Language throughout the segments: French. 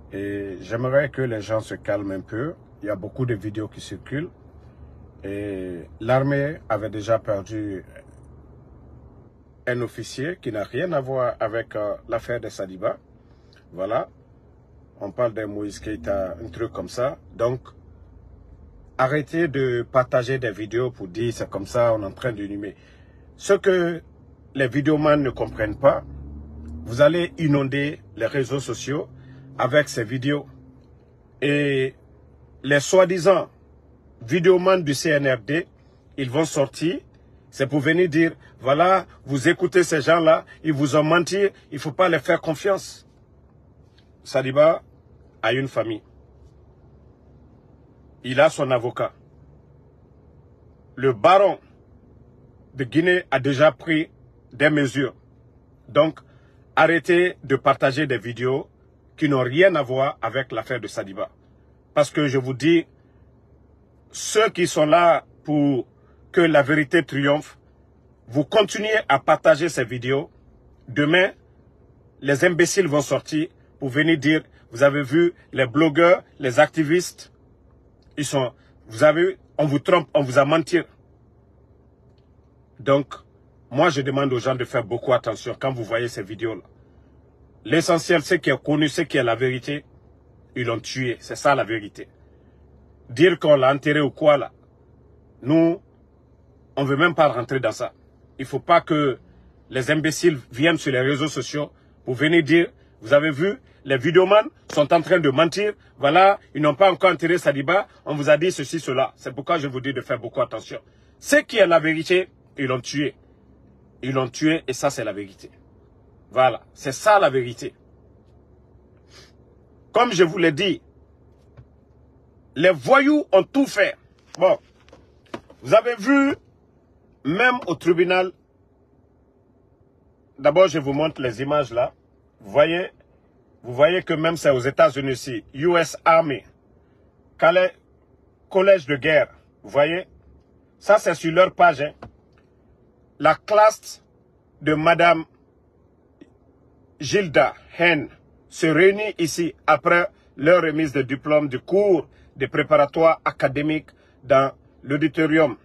Et j'aimerais que les gens se calment un peu. Il y a beaucoup de vidéos qui circulent. Et l'armée avait déjà perdu un officier qui n'a rien à voir avec l'affaire de Sadiba. Voilà. On parle de Moïse Keïta, un truc comme ça. Donc, arrêtez de partager des vidéos pour dire c'est comme ça, on est en train d'inhumer. Ce que les vidéomans ne comprennent pas, vous allez inonder les réseaux sociaux avec ces vidéos. Et les soi-disant vidéomans du CNRD, ils vont sortir, c'est pour venir dire, voilà, vous écoutez ces gens-là, ils vous ont menti, il ne faut pas les faire confiance. Sadiba a une famille. Il a son avocat. Le baron de Guinée a déjà pris des mesures. Donc, arrêtez de partager des vidéos qui n'ont rien à voir avec l'affaire de Sadiba. Parce que je vous dis, ceux qui sont là pour que la vérité triomphe, vous continuez à partager ces vidéos. Demain, les imbéciles vont sortir pour venir dire, vous avez vu les blogueurs, les activistes, ils sont, vous avez, on vous trompe, on vous a menti. Donc, moi je demande aux gens de faire beaucoup attention quand vous voyez ces vidéos-là. L'essentiel, c'est qui est connu, c'est qui est la vérité. Ils l'ont tué, c'est ça la vérité. Dire qu'on l'a enterré ou quoi là, nous, on ne veut même pas rentrer dans ça. Il ne faut pas que les imbéciles viennent sur les réseaux sociaux pour venir dire, vous avez vu, les vidéomans sont en train de mentir, voilà, ils n'ont pas encore enterré Sadiba, on vous a dit ceci, cela. C'est pourquoi je vous dis de faire beaucoup attention. Ce qui est la vérité, ils l'ont tué. Ils l'ont tué et ça c'est la vérité. Voilà, c'est ça la vérité. Comme je vous l'ai dit, les voyous ont tout fait. Bon, vous avez vu, même au tribunal, d'abord je vous montre les images là. Vous voyez que même c'est aux États-Unis ici, US Army, collège de guerre, vous voyez, ça c'est sur leur page. Hein. La classe de Madame Gilda Hen se réunit ici après leur remise de diplôme du cours de préparatoire académique dans l'auditorium.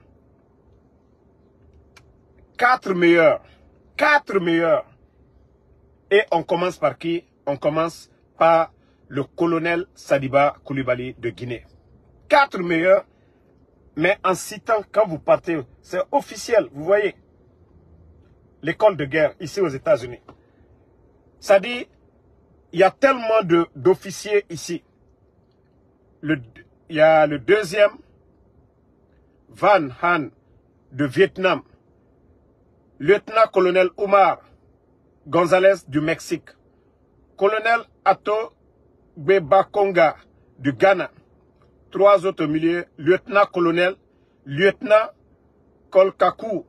4 meilleurs. 4 meilleurs. Et on commence par qui? On commence par le colonel Sadiba Coulibaly de Guinée. 4 meilleurs, mais en citant, quand vous partez, c'est officiel, vous voyez. L'école de guerre, ici aux États-Unis. Ça dit, il y a tellement d'officiers ici. Il y a le deuxième, Van Han de Vietnam. Lieutenant-colonel Omar González du Mexique. Colonel Ato Gbebakonga du Ghana. 3 autres au milieu. Lieutenant-colonel, lieutenant Kolkakou.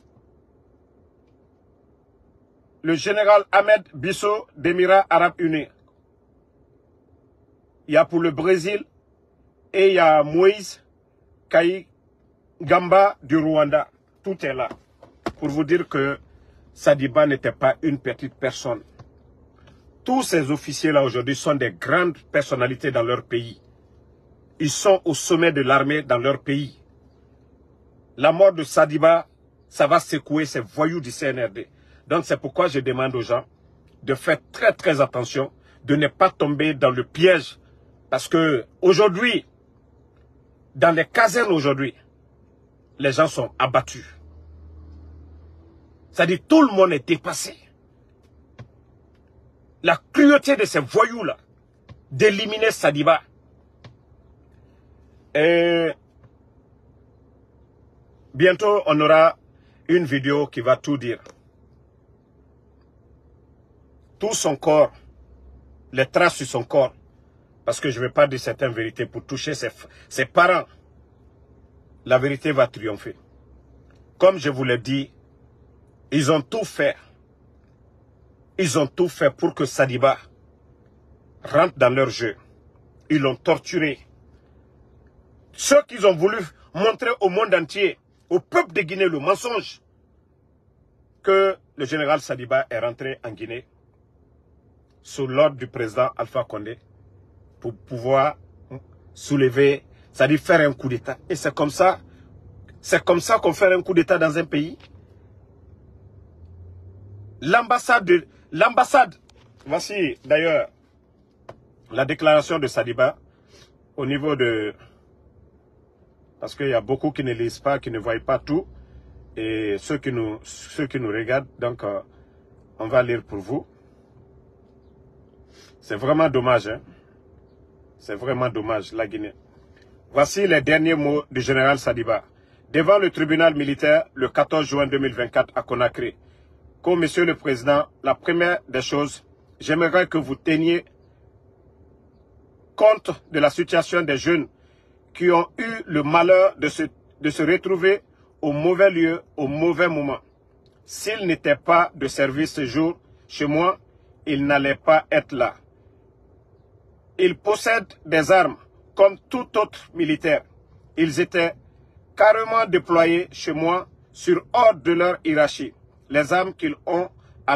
Le général Ahmed Bisso d'Émirats Arabes Unis. Il y a pour le Brésil et il y a Moïse Kayigamba du Rwanda. Tout est là. Pour vous dire que Sadiba n'était pas une petite personne. Tous ces officiers-là aujourd'hui sont des grandes personnalités dans leur pays. Ils sont au sommet de l'armée dans leur pays. La mort de Sadiba, ça va secouer ces voyous du CNRD. Donc c'est pourquoi je demande aux gens de faire très très attention, de ne pas tomber dans le piège. Parce que aujourd'hui, dans les casernes aujourd'hui, les gens sont abattus. C'est-à-dire tout le monde est dépassé. La cruauté de ces voyous-là, d'éliminer Sadiba. Et bientôt, on aura une vidéo qui va tout dire. Tout son corps, les traces sur son corps, parce que je ne vais pas dire certaines vérités pour toucher ses parents. La vérité va triompher. Comme je vous l'ai dit, ils ont tout fait. Ils ont tout fait pour que Sadiba rentre dans leur jeu. Ils l'ont torturé. Ceux qu'ils ont voulu montrer au monde entier, au peuple de Guinée, le mensonge, que le général Sadiba est rentré en Guinée sous l'ordre du président Alpha Condé. pour pouvoir soulever, c'est-à-dire faire un coup d'État. Et c'est comme ça qu'on fait un coup d'État dans un pays. L'ambassade, voici d'ailleurs la déclaration de Sadiba au niveau de... Parce qu'il y a beaucoup qui ne lisent pas, qui ne voient pas tout. Et ceux qui nous regardent, donc on va lire pour vous. C'est vraiment dommage, hein. C'est vraiment dommage, la Guinée. Voici les derniers mots du général Sadiba. Devant le tribunal militaire, le 14 juin 2024 à Conakry. Comme Monsieur le Président, la première des choses, j'aimerais que vous teniez compte de la situation des jeunes qui ont eu le malheur de se retrouver au mauvais lieu, au mauvais moment. S'ils n'étaient pas de service ce jour chez moi, ils n'allaient pas être là. Ils possèdent des armes comme tout autre militaire. Ils étaient carrément déployés chez moi sur ordre de leur hiérarchie. Les armes qu'ils ont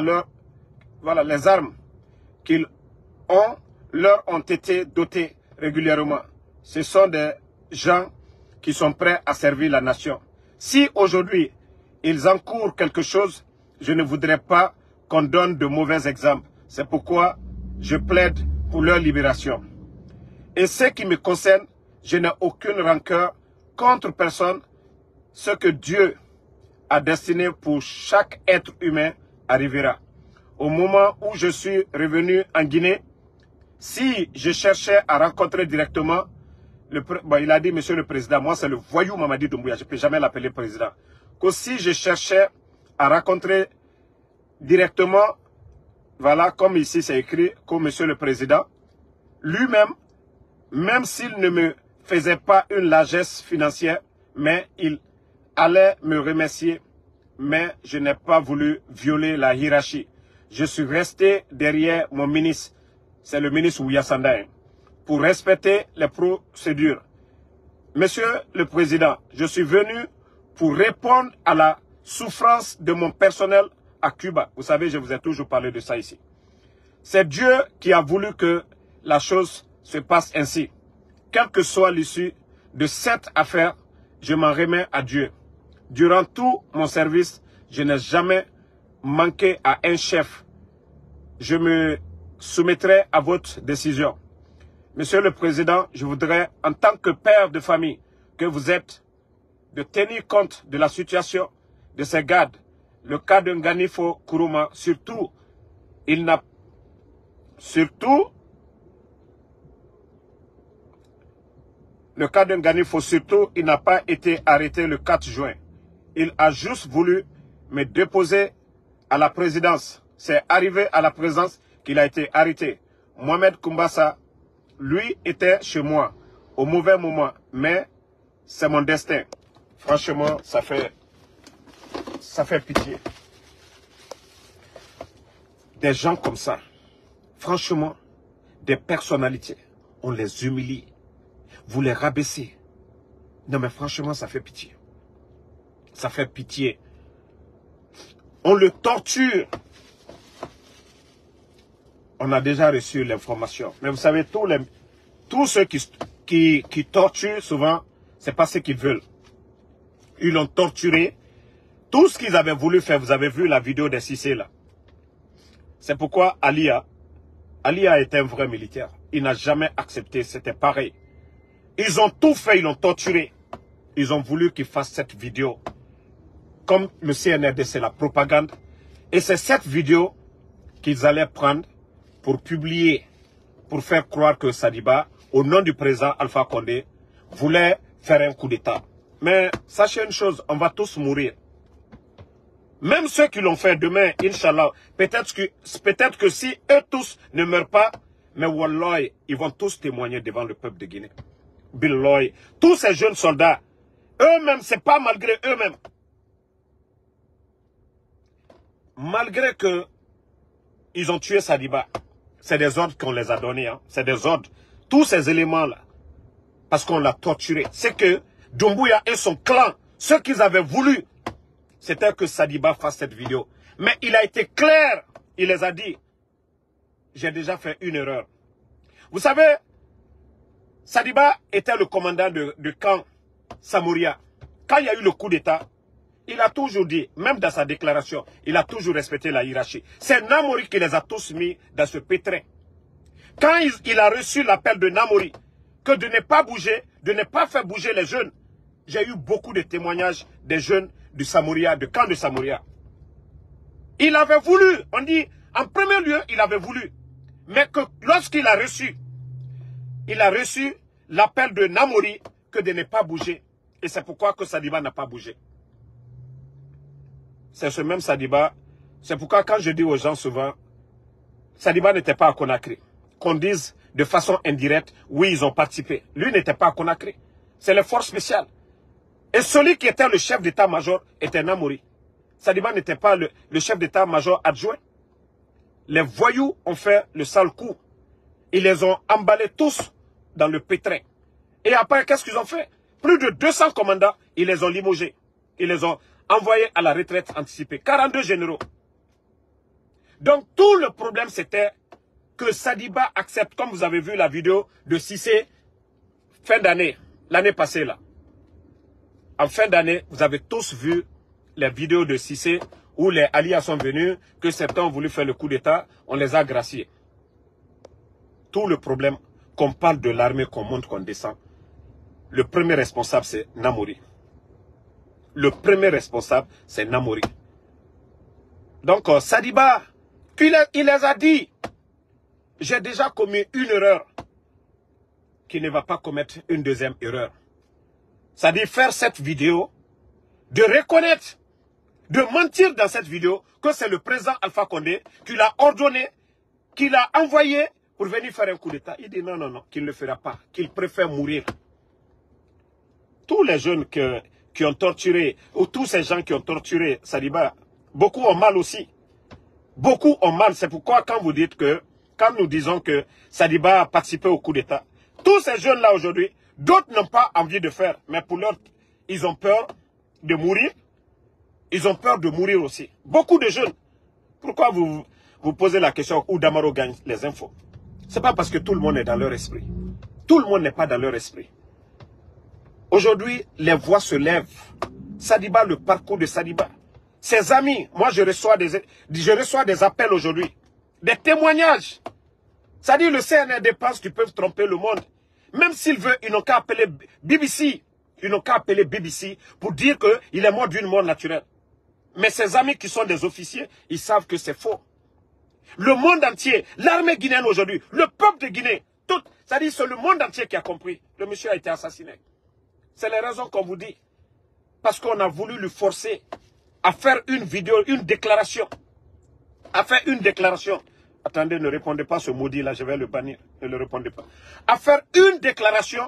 leur ont été dotées régulièrement. Ce sont des gens qui sont prêts à servir la nation. Si aujourd'hui ils encourent quelque chose, je ne voudrais pas qu'on donne de mauvais exemples. C'est pourquoi je plaide pour leur libération. Et ce qui me concerne, je n'ai aucune rancœur contre personne. Ce que Dieu a destiné pour chaque être humain arrivera. Au moment où je suis revenu en Guinée, si je cherchais à rencontrer directement, il a dit, Monsieur le Président, moi c'est le voyou Mamadi Doumbouya, je ne peux jamais l'appeler président. Que si je cherchais à rencontrer directement, voilà, comme ici c'est écrit, comme Monsieur le Président, lui-même, même s'il ne me faisait pas une largesse financière, mais il allait me remercier, mais je n'ai pas voulu violer la hiérarchie. Je suis resté derrière mon ministre, c'est le ministre Ouyassanda, pour respecter les procédures. Monsieur le Président, je suis venu pour répondre à la souffrance de mon personnel à Cuba. Vous savez, je vous ai toujours parlé de ça ici. C'est Dieu qui a voulu que la chose se passe ainsi. Quelle que soit l'issue de cette affaire, je m'en remets à Dieu. Durant tout mon service, je n'ai jamais manqué à un chef. Je me soumettrai à votre décision. Monsieur le Président, je voudrais, en tant que père de famille que vous êtes, de tenir compte de la situation de ces gardes. Le cas de Nganifo Kourouma, surtout, il n'a pas été arrêté le 4 juin. Il a juste voulu me déposer à la présidence. C'est arrivé à la présidence qu'il a été arrêté. Mohamed Koumbassa, lui, était chez moi au mauvais moment, mais c'est mon destin. Franchement, ça fait pitié. Des gens comme ça, franchement, des personnalités, on les humilie. Vous les rabaissez. Non mais franchement, ça fait pitié. Ça fait pitié. On le torture. On a déjà reçu l'information. Mais vous savez, tous ceux qui torturent souvent, c'est pas ce qu'ils veulent. Ils l'ont torturé. Tout ce qu'ils avaient voulu faire, vous avez vu la vidéo des Cissé là. C'est pourquoi Ali a été un vrai militaire. Il n'a jamais accepté, c'était pareil. Ils ont tout fait, ils l'ont torturé. Ils ont voulu qu'il fasse cette vidéo. Comme le CNRD, c'est la propagande. Et c'est cette vidéo qu'ils allaient prendre pour publier, pour faire croire que Sadiba, au nom du président Alpha Condé, voulait faire un coup d'État. Mais sachez une chose, on va tous mourir. Même ceux qui l'ont fait demain, Inch'Allah, peut-être que si eux tous ne meurent pas, mais Wallah, ils vont tous témoigner devant le peuple de Guinée. Billahi, tous ces jeunes soldats, eux-mêmes, c'est pas malgré eux-mêmes. Malgré que ils ont tué Sadiba, c'est des ordres qu'on les a donnés, hein. C'est des ordres. Tous ces éléments-là, parce qu'on l'a torturé. C'est que Doumbouya et son clan, ce qu'ils avaient voulu, c'était que Sadiba fasse cette vidéo. Mais il a été clair, il les a dit, j'ai déjà fait une erreur. Vous savez, Sadiba était le commandant de camp Samouria. Quand il y a eu le coup d'État, il a toujours dit, même dans sa déclaration, il a toujours respecté la hiérarchie. C'est Namori qui les a tous mis dans ce pétrin. Quand il a reçu l'appel de Namori, que de ne pas bouger, de ne pas faire bouger les jeunes, j'ai eu beaucoup de témoignages des jeunes du Samouria, du camp de Samouria. Il avait voulu, on dit, en premier lieu, il avait voulu. Mais que lorsqu'il a reçu l'appel de Namori que de ne pas bouger. Et c'est pourquoi que Sadiba n'a pas bougé. C'est ce même Sadiba. C'est pourquoi quand je dis aux gens souvent, Sadiba n'était pas à Conakry. Qu'on dise de façon indirecte, oui, ils ont participé. Lui n'était pas à Conakry. C'est les forces spéciales. Et celui qui était le chef d'état-major était Namori. Sadiba n'était pas le chef d'état-major adjoint. Les voyous ont fait le sale coup. Ils les ont emballés tous dans le pétrin. Et après, qu'est-ce qu'ils ont fait? Plus de 200 commandants, ils les ont limogés. Ils les ont envoyés à la retraite anticipée. 42 généraux. Donc, tout le problème, c'était que Sadiba accepte, comme vous avez vu la vidéo de Cissé, fin d'année, l'année passée là. En fin d'année, vous avez tous vu les vidéos de Cissé où les alliés sont venus, que certains ont voulu faire le coup d'État, on les a graciés. Tout le problème, qu'on parle de l'armée, qu'on monte, qu'on descend, le premier responsable, c'est Namori. Le premier responsable, c'est Namori. Donc, Sadiba, il les a dit, j'ai déjà commis une erreur, qui ne va pas commettre une deuxième erreur. C'est-à-dire faire cette vidéo, de reconnaître, de mentir dans cette vidéo, que c'est le président Alpha Condé qui l'a ordonné, qui l'a envoyé pour venir faire un coup d'État. Il dit non, non, non, qu'il ne le fera pas, qu'il préfère mourir. Tous les jeunes qui ont torturé, ou tous ces gens qui ont torturé Sadiba, beaucoup ont mal aussi. Beaucoup ont mal. C'est pourquoi quand vous dites que, quand nous disons que Sadiba a participé au coup d'État, tous ces jeunes-là aujourd'hui, d'autres n'ont pas envie de faire, mais pour leur, ils ont peur de mourir. Ils ont peur de mourir aussi. Beaucoup de jeunes. Pourquoi vous posez la question où Damaro gagne les infos? Ce n'est pas parce que tout le monde est dans leur esprit. Tout le monde n'est pas dans leur esprit. Aujourd'hui, les voix se lèvent. Sadiba, le parcours de Sadiba. Ses amis, moi je reçois des appels aujourd'hui. Des témoignages. C'est-à-dire le CNRD pense qu'ils peuvent tromper le monde. Même s'ils veulent, ils n'ont qu'à appeler BBC. Ils n'ont qu'à appeler BBC pour dire qu'il est mort d'une mort naturelle. Mais ses amis qui sont des officiers, ils savent que c'est faux. Le monde entier, l'armée guinéenne aujourd'hui, le peuple de Guinée, c'est-à-dire c'est le monde entier qui a compris. Le monsieur a été assassiné. C'est les raisons qu'on vous dit. Parce qu'on a voulu le forcer à faire une vidéo, une déclaration. À faire une déclaration. Attendez, ne répondez pas à ce maudit là, je vais le bannir. Ne le répondez pas. À faire une déclaration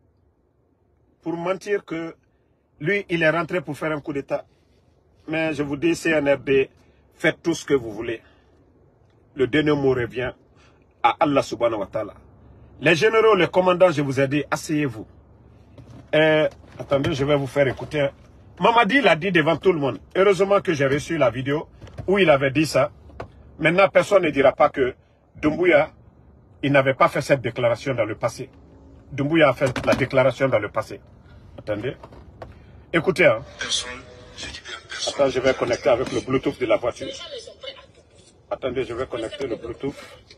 pour mentir que lui, il est rentré pour faire un coup d'État. Mais je vous dis, CNRD, faites tout ce que vous voulez. Le dernier mot revient à Allah subhanahu wa ta'ala. Les généraux, les commandants, je vous ai dit, asseyez-vous. Attendez, je vais vous faire écouter. Mamadi l'a dit devant tout le monde. Heureusement que j'ai reçu la vidéo où il avait dit ça. Maintenant, personne ne dira pas que Doumbouya, il n'avait pas fait cette déclaration dans le passé. Doumbouya a fait la déclaration dans le passé. Attendez. Écoutez, hein. Attends, je vais connecter avec le Bluetooth de la voiture. Attendez, je vais connecter le Bluetooth.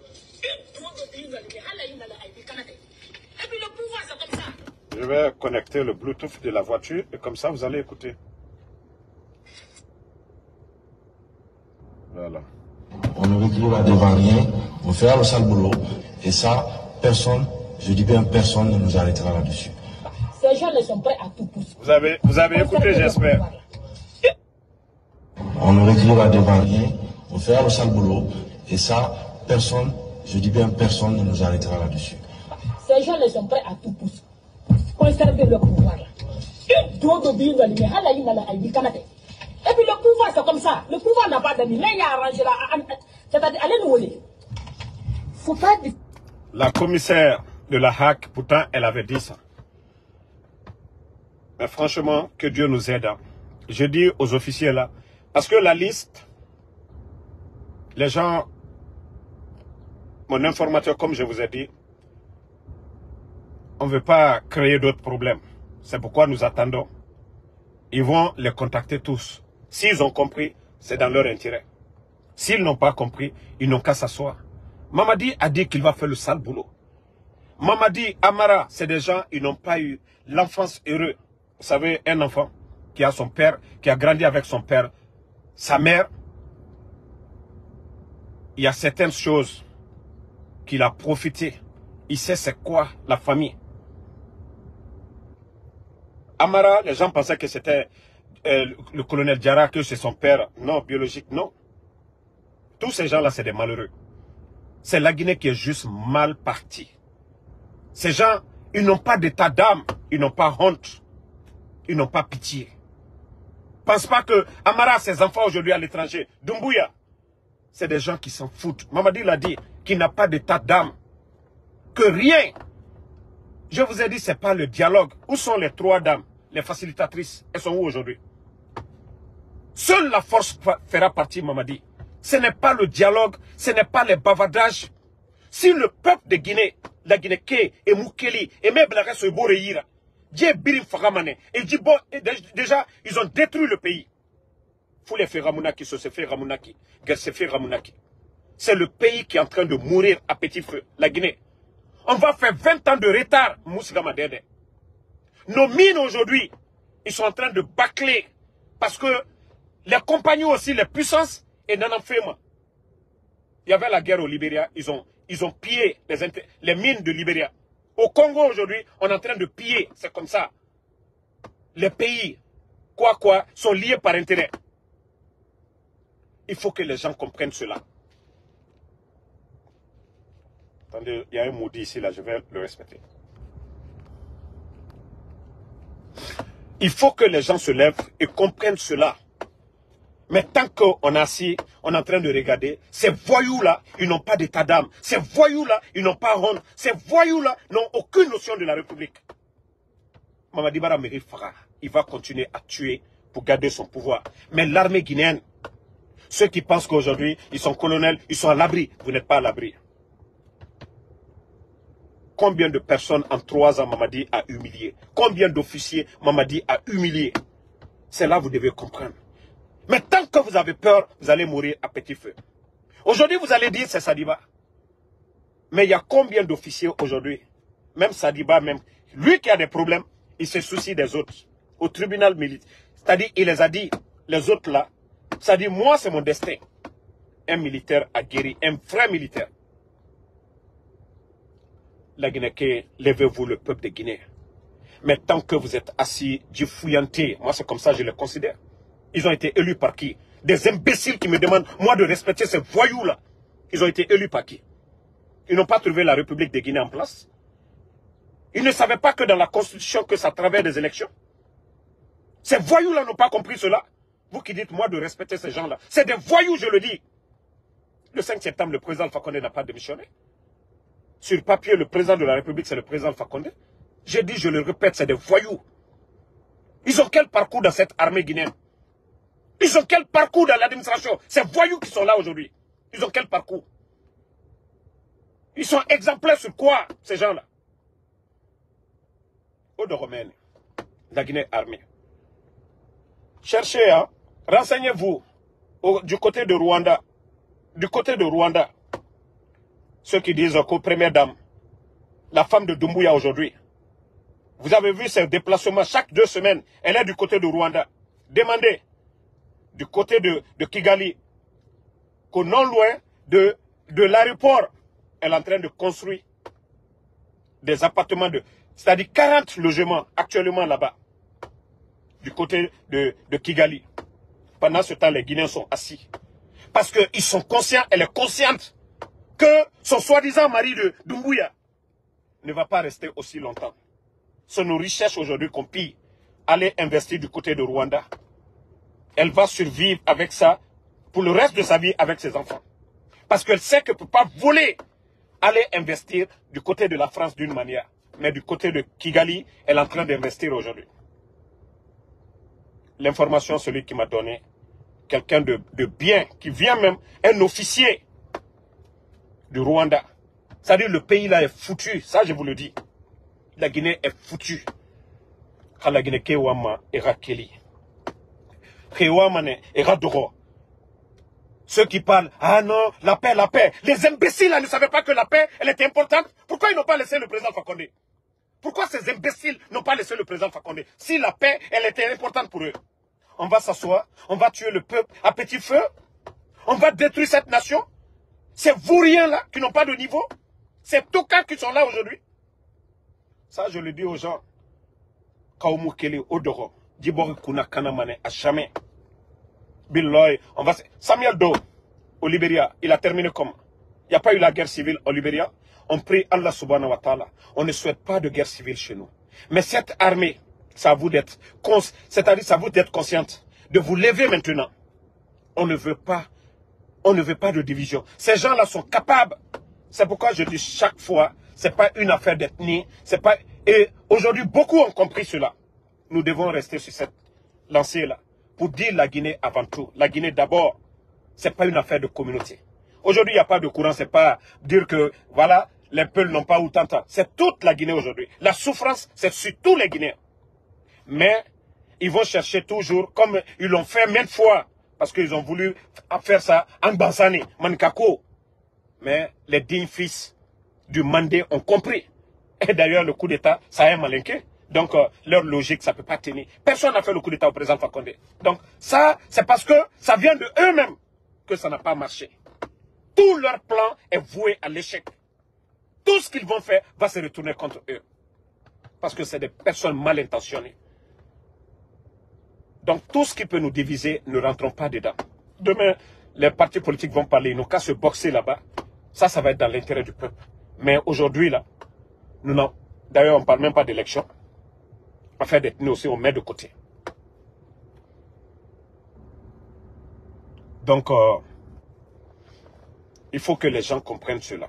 Je vais connecter le Bluetooth de la voiture et comme ça, vous allez écouter. Voilà. On ne reculera devant rien, on fera le sale boulot et ça, personne, je dis bien personne ne nous arrêtera là-dessus. Ces gens sont prêts à tout pousser. Vous avez écouté, j'espère. On ne reculera devant rien, on fera le sale boulot et ça, personne, je dis bien personne ne nous arrêtera là-dessus. Ces gens sont prêts à tout pousser. Conserver le pouvoir. Et puis le pouvoir, c'est comme ça. Le pouvoir n'a pas d'amis. Mais il y a arrangé là. C'est-à-dire, allez nous voler. Faut pas... La commissaire de la HAC, pourtant, elle avait dit ça. Mais franchement, que Dieu nous aide. Je dis aux officiers là, parce que la liste, les gens, mon informateur, comme je vous ai dit, On ne veut pas créer d'autres problèmes. C'est pourquoi nous attendons. Ils vont les contacter tous. S'ils ont compris, c'est dans leur intérêt. S'ils n'ont pas compris, ils n'ont qu'à s'asseoir. Mamadi a dit qu'il va faire le sale boulot. Mamadi, Amara, c'est des gens, ils n'ont pas eu l'enfance heureuse. Vous savez, un enfant qui a son père, qui a grandi avec son père, sa mère, il y a certaines choses qu'il a profité. Il sait c'est quoi la famille. Amara, les gens pensaient que c'était le colonel Diarra, que c'est son père. Non, biologique, non. Tous ces gens-là, c'est des malheureux. C'est la Guinée qui est juste mal partie. Ces gens, ils n'ont pas d'état d'âme. Ils n'ont pas honte. Ils n'ont pas pitié. Pense pas que Amara a ses enfants aujourd'hui à l'étranger. Doumbouya, c'est des gens qui s'en foutent. Mamadi l'a dit, qui n'a pas d'état d'âme. Que rien. Je vous ai dit, ce n'est pas le dialogue. Où sont les trois dames, les facilitatrices? Elles sont où aujourd'hui? Seule la force fera partie, Mamadi. Ce n'est pas le dialogue, ce n'est pas les bavardages. Si le peuple de Guinée, la Guinée-Ké, et Moukeli, et même la se Boreira, Dieu Birim Faramane, et dit bon, déjà, ils ont détruit le pays. Faut les faire Ramounaki, se fait Ramounaki, Gersefe Ramounaki. C'est le pays qui est en train de mourir à petit feu, la Guinée. On va faire 20 ans de retard, Moussigama Dede. Nos mines aujourd'hui, ils sont en train de bâcler. Parce que les compagnons aussi, les puissances, et Nananfema. Il y avait la guerre au Libéria, ils ont pillé les mines de Libéria. Au Congo aujourd'hui, on est en train de piller, c'est comme ça. Les pays, quoi, sont liés par intérêt. Il faut que les gens comprennent cela. Attendez, il y a un maudit ici, là, je vais le respecter. Il faut que les gens se lèvent et comprennent cela. Mais tant qu'on est assis, on est en train de regarder, ces voyous-là, ils n'ont pas d'état d'âme. Ces voyous-là, ils n'ont pas honte. Ces voyous-là n'ont aucune notion de la République. Mamadi Bara Meri Farah, il va continuer à tuer pour garder son pouvoir. Mais l'armée guinéenne, ceux qui pensent qu'aujourd'hui, ils sont colonels, ils sont à l'abri. Vous n'êtes pas à l'abri. Combien de personnes en 3 ans Mamadi a humilié? Combien d'officiers Mamadi a humilié? C'est là que vous devez comprendre. Mais tant que vous avez peur, vous allez mourir à petit feu. Aujourd'hui, vous allez dire c'est Sadiba. Mais il y a combien d'officiers aujourd'hui? Même Sadiba, même lui qui a des problèmes, il se soucie des autres. Au tribunal militaire. C'est-à-dire, il les a dit, les autres là, c'est-à-dire, moi c'est mon destin. Un militaire a guéri, un frère militaire. La Guinée, levez-vous le peuple de Guinée. Mais tant que vous êtes assis, du fouillanté, moi c'est comme ça que je les considère. Ils ont été élus par qui? Des imbéciles qui me demandent, moi, de respecter ces voyous-là. Ils ont été élus par qui? Ils n'ont pas trouvé la République de Guinée en place. Ils ne savaient pas que dans la Constitution, que ça travers des élections. Ces voyous-là n'ont pas compris cela. Vous qui dites, moi, de respecter ces gens-là. C'est des voyous, je le dis. Le 5 septembre, le président Alpha Condé n'a pas démissionné. Sur papier, le président de la République, c'est le président Alpha Condé. J'ai dit, je le répète, c'est des voyous. Ils ont quel parcours dans cette armée guinéenne? Ils ont quel parcours dans l'administration? Ces voyous qui sont là aujourd'hui, ils ont quel parcours? Ils sont exemplaires sur quoi, ces gens-là? Odo Romaine, la Guinée armée. Cherchez, hein, renseignez-vous du côté de Rwanda. Du côté de Rwanda, ceux qui disent qu'aux première dame, la femme de Doumbouya aujourd'hui, vous avez vu ses déplacements chaque 2 semaines, elle est du côté de Rwanda. Demandez. Du côté de Kigali, qu'au non loin de l'aéroport, elle est en train de construire des appartements c'est-à-dire 40 logements actuellement là-bas, du côté de Kigali. Pendant ce temps, les Guinéens sont assis. Parce qu'ils sont conscients, elle est consciente que son soi-disant mari de Doumbouya ne va pas rester aussi longtemps. Ce sont nos richesses aujourd'hui qu'on pille. Aller investir du côté de Rwanda. Elle va survivre avec ça pour le reste de sa vie avec ses enfants. Parce qu'elle sait qu'elle ne peut pas voler, aller investir du côté de la France d'une manière. Mais du côté de Kigali, elle est en train d'investir aujourd'hui. L'information, celui qui m'a donné, quelqu'un de bien, qui vient même, un officier du Rwanda. C'est-à-dire le pays là est foutu, ça je vous le dis. La Guinée est foutue. La Guinée Kewama era Kelly. Kewamane era Doro. Ceux qui parlent, ah non, la paix, la paix. Les imbéciles là, ne savaient pas que la paix, elle était importante. Pourquoi ils n'ont pas laissé le président Fakonde? Pourquoi ces imbéciles n'ont pas laissé le président Fakonde? Si la paix, elle était importante pour eux. On va s'asseoir, on va tuer le peuple à petit feu. On va détruire cette nation. C'est vous rien là, qui n'ont pas de niveau. C'est Toka qui sont là aujourd'hui. Ça, je le dis aux gens. Kaumukele Odoro. Djibori Kuna Kanamane à jamais. Billoy, on va. Samuel Doe, au Libéria, il a terminé comment? Il n'y a pas eu la guerre civile au Libéria. On prie Allah subhanahu wa ta'ala. On ne souhaite pas de guerre civile chez nous. Mais cette armée, ça à vous d'être c'est-à-dire ça à vous d'être consciente, de vous lever maintenant. On ne veut pas de division. Ces gens-là sont capables. C'est pourquoi je dis chaque fois, c'est pas une affaire d'ethnie, c'est pas. Et aujourd'hui, beaucoup ont compris cela. Nous devons rester sur cette lancée-là pour dire la Guinée avant tout. La Guinée d'abord, c'est pas une affaire de communauté. Aujourd'hui, il n'y a pas de courant, c'est pas dire que voilà, les peuples n'ont pas autant de temps. C'est toute la Guinée aujourd'hui. La souffrance, c'est sur tous les Guinéens. Mais ils vont chercher toujours, comme ils l'ont fait maintes fois, parce qu'ils ont voulu faire ça en Bansane, Mankako. Mais les dignes fils du Mandé ont compris. Et d'ailleurs, le coup d'État, ça a malinqué. Donc, leur logique, ça ne peut pas tenir. Personne n'a fait le coup d'État au président Fakonde. Donc, ça, c'est parce que ça vient de eux-mêmes que ça n'a pas marché. Tout leur plan est voué à l'échec. Tout ce qu'ils vont faire va se retourner contre eux. Parce que c'est des personnes mal intentionnées. Donc, tout ce qui peut nous diviser, ne rentrons pas dedans. Demain, les partis politiques vont parler, ils n'ont qu'à se boxer là-bas. Ça va être dans l'intérêt du peuple. Mais aujourd'hui, là, nous n'en... D'ailleurs, on ne parle même pas d'élection. Afin d'être nous aussi, on met de côté. Donc, il faut que les gens comprennent cela.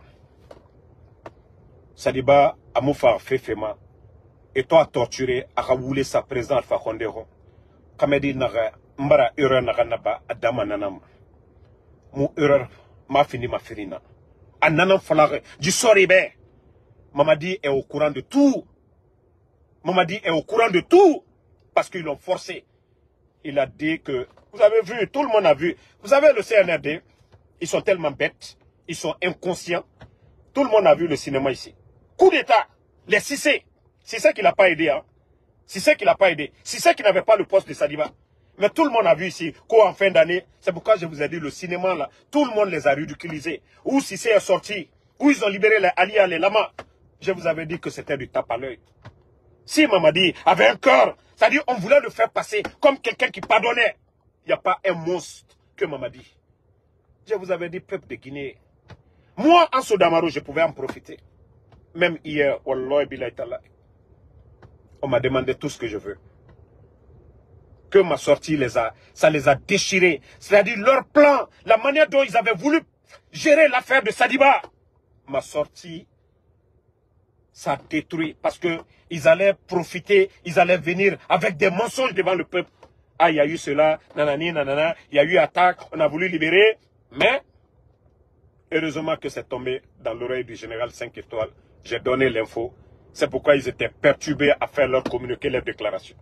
Sadiba, Amoufa, Fefema, et toi torturé, Akawoule, sa président Alpha Condéron, Kamedi Naga, Mbara, Erreur Naganaba, Adama Nanam, Mou Erreur, ma fini ma firina. Ananam Falare, du Soribé, Mamadi est au courant de tout. Mamadi est au courant de tout, parce qu'ils l'ont forcé. Il a dit que, vous avez vu, tout le monde a vu, vous savez le CNRD, ils sont tellement bêtes, ils sont inconscients. Tout le monde a vu le cinéma ici. Coup d'État, les Cissé. Cissé qui l'a pas aidé, hein. Cissé qui l'a pas aidé. Cissé qui n'avait pas le poste de Sadiba. Mais tout le monde a vu ici qu'en fin d'année, c'est pourquoi je vous ai dit le cinéma là, tout le monde les a ridiculisés. Où Cissé est sorti, où ils ont libéré les Alia, les Lama. Je vous avais dit que c'était du tape à l'œil. Si Mamadi avait un cœur, c'est-à-dire on voulait le faire passer comme quelqu'un qui pardonnait. Il n'y a pas un monstre que Mamadi. Je vous avais dit, peuple de Guinée. Moi, en Sodamaro, je pouvais en profiter. Même hier, Wallah Bilay Tala, on m'a demandé tout ce que je veux. Que ma sortie ça les a déchirés. C'est-à-dire leur plan, la manière dont ils avaient voulu gérer l'affaire de Sadiba. Ma sortie, ça a détruit. Parce que ils allaient profiter, ils allaient venir avec des mensonges devant le peuple. Ah, il y a eu cela, nanani, nanana, il y a eu attaque, on a voulu libérer. Mais, heureusement que c'est tombé dans l'oreille du général 5 étoiles. J'ai donné l'info. C'est pourquoi ils étaient perturbés à faire leur communiqué, leur déclaration.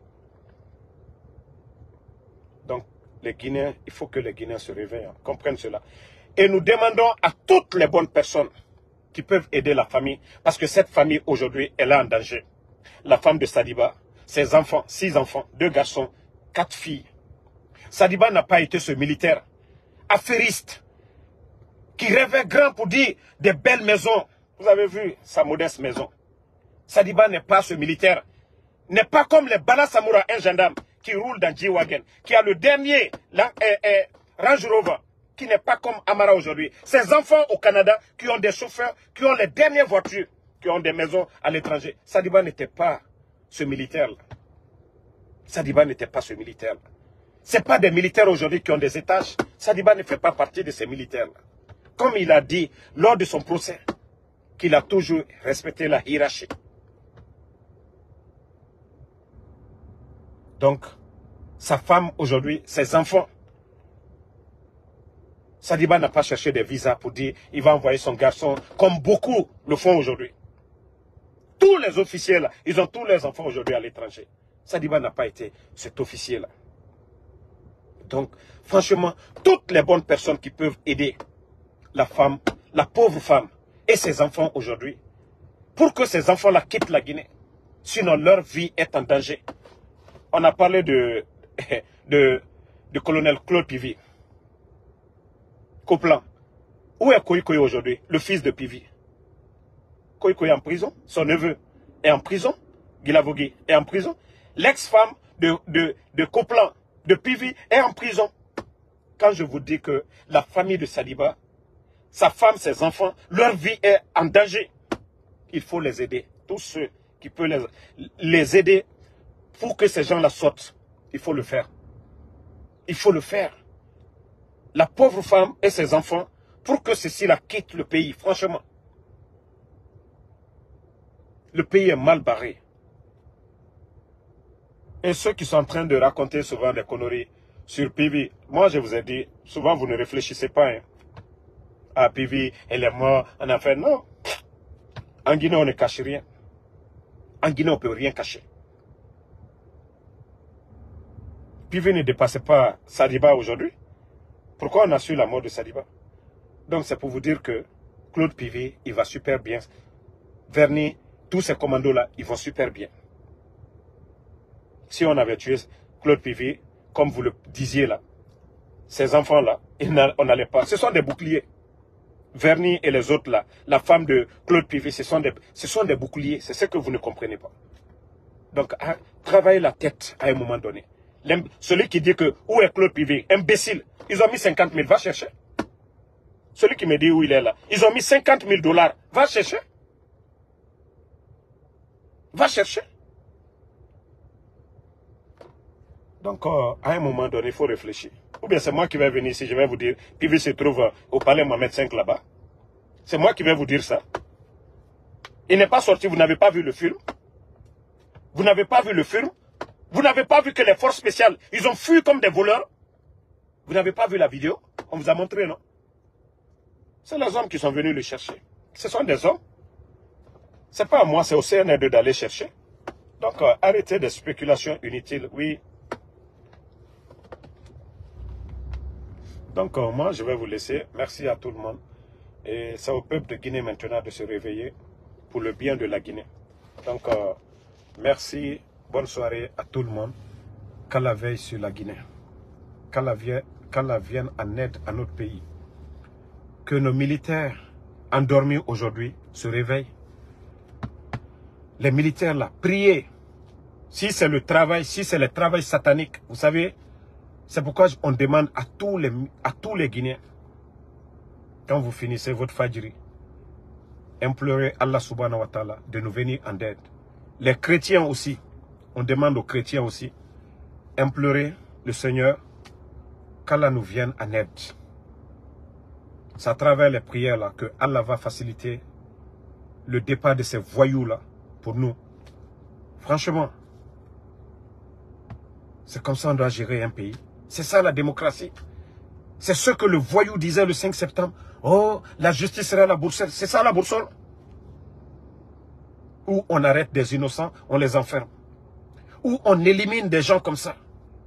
Donc, les Guinéens, il faut que les Guinéens se réveillent, hein, comprennent cela. Et nous demandons à toutes les bonnes personnes qui peuvent aider la famille, parce que cette famille, aujourd'hui, elle est en danger. La femme de Sadiba, ses enfants, 6 enfants, 2 garçons, 4 filles. Sadiba n'a pas été ce militaire affairiste qui rêvait grand pour dire des belles maisons. Vous avez vu sa modeste maison. Sadiba n'est pas ce militaire. N'est pas comme les Bala Samoura, un gendarme qui roule dans G-Wagon, qui a le dernier Range Rover, qui n'est pas comme Amara aujourd'hui. Ces enfants au Canada qui ont des chauffeurs, qui ont les dernières voitures, qui ont des maisons à l'étranger. Sadiba n'était pas ce militaire-là. Sadiba n'était pas ce militaire-là. Ce n'est pas des militaires aujourd'hui qui ont des étages. Sadiba ne fait pas partie de ces militaires-là. Comme il a dit lors de son procès, qu'il a toujours respecté la hiérarchie. Donc, sa femme aujourd'hui, ses enfants. Sadiba n'a pas cherché des visas pour dire il va envoyer son garçon, comme beaucoup le font aujourd'hui. Tous les officiers là, ils ont tous leurs enfants aujourd'hui à l'étranger. Sadiba n'a pas été cet officier là. Donc, franchement, toutes les bonnes personnes qui peuvent aider la femme, la pauvre femme et ses enfants aujourd'hui, pour que ces enfants-là quittent la Guinée. Sinon, leur vie est en danger. On a parlé de colonel Claude Pivi. Coplan. Où est Koïkoï aujourd'hui, le fils de Pivi? Koïkoï est en prison. Son neveu est en prison. Guilavogui est en prison. L'ex-femme de Coplan, de Pivi, est en prison. Quand je vous dis que la famille de Sadiba, sa femme, ses enfants, leur vie est en danger, il faut les aider. Tous ceux qui peuvent les aider pour que ces gens-là sortent, il faut le faire. Il faut le faire. La pauvre femme et ses enfants, pour que ceci-là quitte le pays, franchement. Le pays est mal barré. Et ceux qui sont en train de raconter souvent des conneries sur Pivi, moi je vous ai dit, souvent vous ne réfléchissez pas. Hein. Ah, Pivi, elle est morte, on a fait non. En Guinée, on ne cache rien. En Guinée, on ne peut rien cacher. Pivi ne dépassait pas Sadiba aujourd'hui. Pourquoi on a su la mort de Sadiba? Donc c'est pour vous dire que Claude Pivi, il va super bien. Verny, tous ces commandos-là, ils vont super bien. Si on avait tué Claude Pivi, comme vous le disiez là, ces enfants-là, on n'allait pas. Ce sont des boucliers. Verny et les autres là, la femme de Claude Pivi, ce sont des boucliers. C'est ce que vous ne comprenez pas. Donc, travaillez la tête à un moment donné. Celui qui dit que, où est Claude Pivi? Imbécile. Ils ont mis 50 000, va chercher. Celui qui me dit où il est là. Ils ont mis 50 000 $. Va chercher. Va chercher. Donc, à un moment donné, il faut réfléchir. Ou bien c'est moi qui vais venir ici, je vais vous dire, Pivi se trouve au palais Mohamed V là-bas. C'est moi qui vais vous dire ça. Il n'est pas sorti, vous n'avez pas vu le film. Vous n'avez pas vu le film. Vous n'avez pas vu que les forces spéciales, ils ont fui comme des voleurs. Vous n'avez pas vu la vidéo? On vous a montré, non? C'est les hommes qui sont venus le chercher. Ce sont des hommes. Ce n'est pas à moi, c'est au CNR2 d'aller chercher. Donc, arrêtez des spéculations inutiles, oui. Donc, moi, je vais vous laisser. Merci à tout le monde. Et c'est au peuple de Guinée maintenant de se réveiller pour le bien de la Guinée. Donc, merci. Bonne soirée à tout le monde. Qu'Allah veille sur la Guinée. Qu'Allah vienne en aide à notre pays. Que nos militaires endormis aujourd'hui se réveillent. Les militaires là, priez. Si c'est le travail, si c'est le travail satanique, vous savez, c'est pourquoi on demande à tous les Guinéens, quand vous finissez votre fajri, implorez Allah subhanahu wa ta'ala de nous venir en aide. Les chrétiens aussi, on demande aux chrétiens aussi, implorez le Seigneur qu'Allah nous vienne en aide. C'est à travers les prières là que Allah va faciliter le départ de ces voyous là pour nous. Franchement, c'est comme ça qu'on doit gérer un pays. C'est ça la démocratie. C'est ce que le voyou disait le 5 septembre. Oh, la justice sera la boussole. C'est ça la boussole. Où on arrête des innocents, on les enferme. Où on élimine des gens comme ça.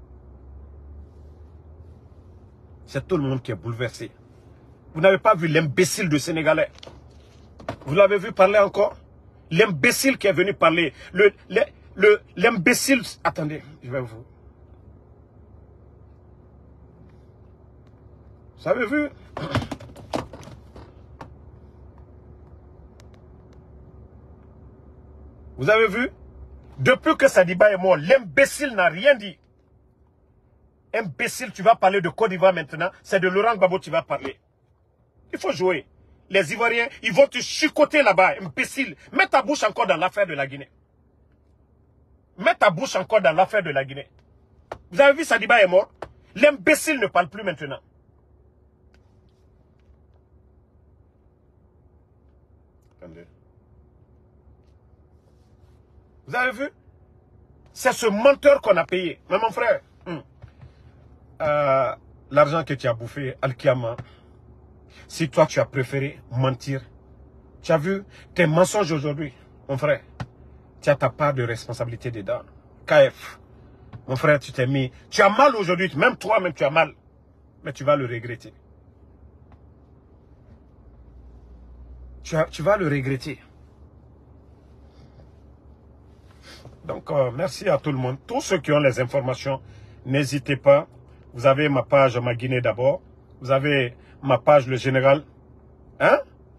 C'est tout le monde qui est bouleversé. Vous n'avez pas vu l'imbécile de Sénégalais. Vous l'avez vu parler encore? L'imbécile qui est venu parler. L'imbécile... Attendez, je vais vous... Vous avez vu? Vous avez vu? Depuis que Sadiba est mort, l'imbécile n'a rien dit. Imbécile, tu vas parler de Côte d'Ivoire maintenant. C'est de Laurent Gbagbo tu vas parler. Il faut jouer. Les Ivoiriens, ils vont te chicoter là-bas, imbécile. Mets ta bouche encore dans l'affaire de la Guinée. Mets ta bouche encore dans l'affaire de la Guinée. Vous avez vu Sadiba est mort? L'imbécile ne parle plus maintenant. Attendez. Vous avez vu? C'est ce menteur qu'on a payé. Mais mon frère, l'argent que tu as bouffé, Al-Kiyama, si toi tu as préféré mentir, tu as vu tes mensonges aujourd'hui, mon frère. tu as ta part de responsabilité dedans. KF, mon frère, tu t'es mis... Tu as mal aujourd'hui, même toi-même tu as mal. Mais tu vas le regretter. Tu vas le regretter. Donc, merci à tout le monde. Tous ceux qui ont les informations, n'hésitez pas. Vous avez ma page Ma Guinée d'abord. Vous avez ma page Le Général. Hein?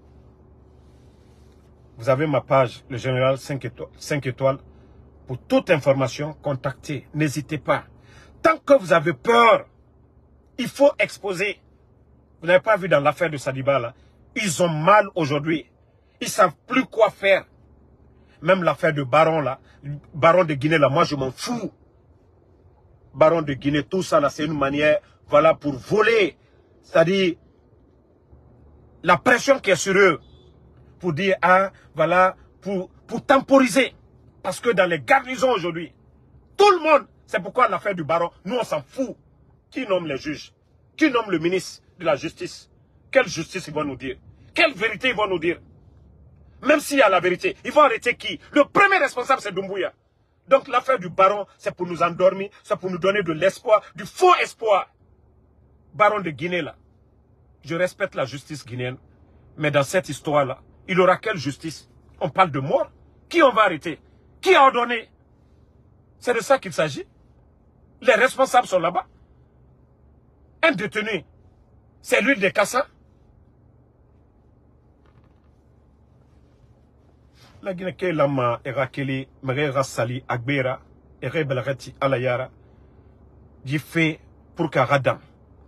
Vous avez ma page Le Général 5 étoiles. Pour toute information, contactez. N'hésitez pas. Tant que vous avez peur, il faut exposer. Vous n'avez pas vu dans l'affaire de Sadiba, là. Ils ont mal aujourd'hui. Ils ne savent plus quoi faire. Même l'affaire de Baron, là. Baron de Guinée, là, moi, je m'en fous. Baron de Guinée, tout ça, là, c'est une manière, voilà, pour voler. C'est-à-dire, la pression qui est sur eux. Pour dire, ah, voilà, pour temporiser. Parce que dans les garnisons aujourd'hui, tout le monde, c'est pourquoi l'affaire du Baron, nous, on s'en fout. Qui nomme les juges? Qui nomme le ministre de la Justice? Quelle justice ils vont nous dire? Quelle vérité ils vont nous dire? Même s'il y a la vérité, ils vont arrêter qui? Le premier responsable, c'est Doumbouya. Donc l'affaire du Baron, c'est pour nous endormir, c'est pour nous donner de l'espoir, du faux espoir. Baron de Guinée, là. Je respecte la justice guinéenne, mais dans cette histoire-là, il aura quelle justice? On parle de mort. Qui on va arrêter? Qui a ordonné? C'est de ça qu'il s'agit. Les responsables sont là-bas. Un détenu, c'est l'huile de Kassa. La Guinée qui est lama, Erakeli, Merera Sali, Agbera, Erebelreti, Alayara, j'ai fait pour Karadam.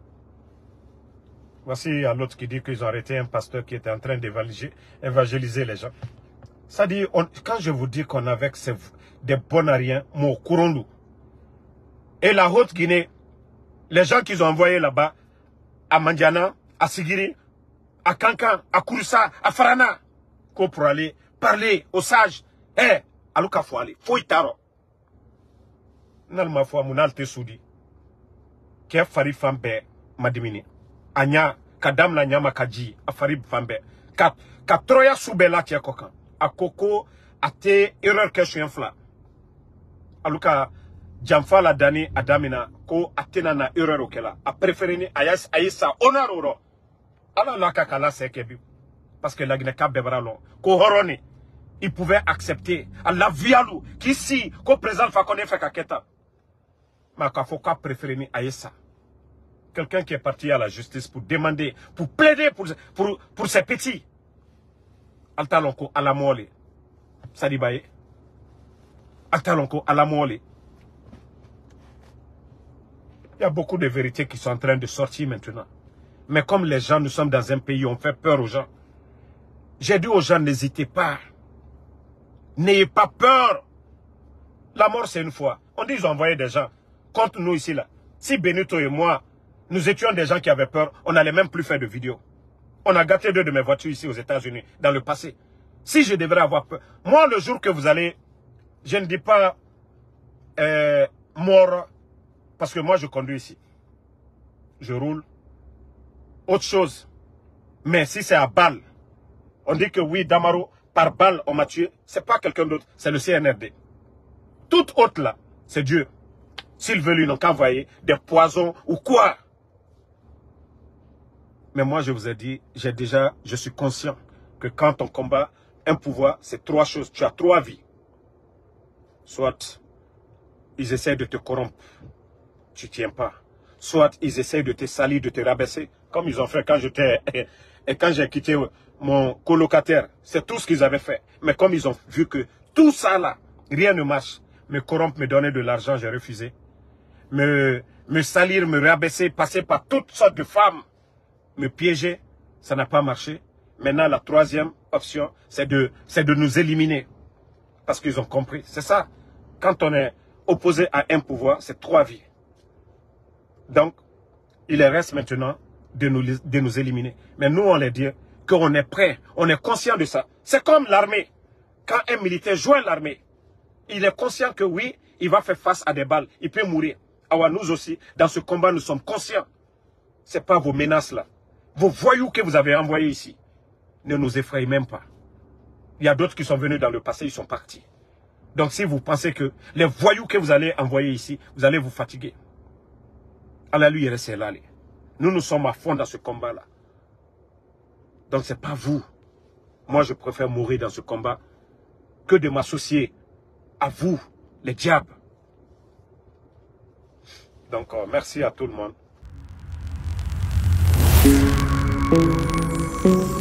Voici à l'autre qui dit qu'ils ont arrêté un pasteur qui était en train d'évangéliser les gens. Ça dit, quand je vous dis qu'on a avec des bonariens, mon Kourondou, et la Haute-Guinée, les gens qu'ils ont envoyés là-bas, à Mandiana, à Sigiri, à Kankan, à Kouroussa, à Farana, pour aller parler aux sages. Eh, Alouka Fouali, Fouitaro. Nalma Foua Mounal Tessoudi, qui a Farib Fambe, Madimini. Anya, Kadam la Nyama Kaji, a Farib Fambe. Ka Troya Soubela qui a Kokan. A Koko, a te erreur que je suis infla. Alouka, Jamfa la Dani, Adamina, ko Atena na erreur okela. A préféré ni Ayas Aïssa, honneur oro. Alors la Kakala c'est Kebi. Parce que la Guinée Cap Bebralon, ko Horoni, il pouvait accepter. À la vialou, qui si, ko présente Fakone Fakaketa. Mais qu'il faut préférer ni Aïssa. Quelqu'un qui est parti à la justice pour demander, pour plaider pour ses petits. Altalonko à la mole. Sadibaye. Altalonko à la mole. Il y a beaucoup de vérités qui sont en train de sortir maintenant. Mais comme les gens, nous sommes dans un pays où on fait peur aux gens. J'ai dit aux gens, n'hésitez pas. N'ayez pas peur. La mort, c'est une fois. On dit qu'ils ont envoyé des gens contre nous ici, là. Si Benito et moi, nous étions des gens qui avaient peur, on n'allait même plus faire de vidéos. On a gâté 2 de mes voitures ici aux États-Unis, dans le passé. Si je devrais avoir peur, moi, le jour que vous allez, je ne dis pas mort, parce que moi, je conduis ici. Je roule. Autre chose. Mais si c'est à balle, on dit que oui, Damaro, par balle, on m'a tué. Ce n'est pas quelqu'un d'autre, c'est le CNRD. Tout autre là, c'est Dieu. S'il veut, lui, n'ont qu'à envoyer des poisons ou quoi. Mais moi, je vous ai dit, je suis conscient que quand on combat un pouvoir, c'est 3 choses. Tu as 3 vies. Soit ils essaient de te corrompre, tu ne tiens pas. Soit ils essaient de te salir, de te rabaisser, comme ils ont fait quand j'ai quitté mon colocataire. C'est tout ce qu'ils avaient fait. Mais comme ils ont vu que tout ça là, rien ne marche, me corrompre, me donner de l'argent, j'ai refusé. Me salir, me rabaisser, passer par toutes sortes de femmes, me piéger, ça n'a pas marché. Maintenant, la 3e option, c'est de nous éliminer. Parce qu'ils ont compris. C'est ça. Quand on est opposé à un pouvoir, c'est 3 vies. Donc, il reste maintenant de nous éliminer. Mais nous, on les dit qu'on est prêt, on est conscient de ça. C'est comme l'armée. Quand un militaire joint l'armée, il est conscient que oui, il va faire face à des balles, il peut mourir. Alors nous aussi, dans ce combat, nous sommes conscients. Ce n'est pas vos menaces là. Vos voyous que vous avez envoyés ici ne nous effrayent même pas. Il y a d'autres qui sont venus dans le passé, ils sont partis. Donc si vous pensez que les voyous que vous allez envoyer ici, vous allez vous fatiguer. Allah lui, restez là. Nous sommes à fond dans ce combat-là. Donc ce n'est pas vous. Moi, je préfère mourir dans ce combat que de m'associer à vous, les diables. Donc, merci à tout le monde.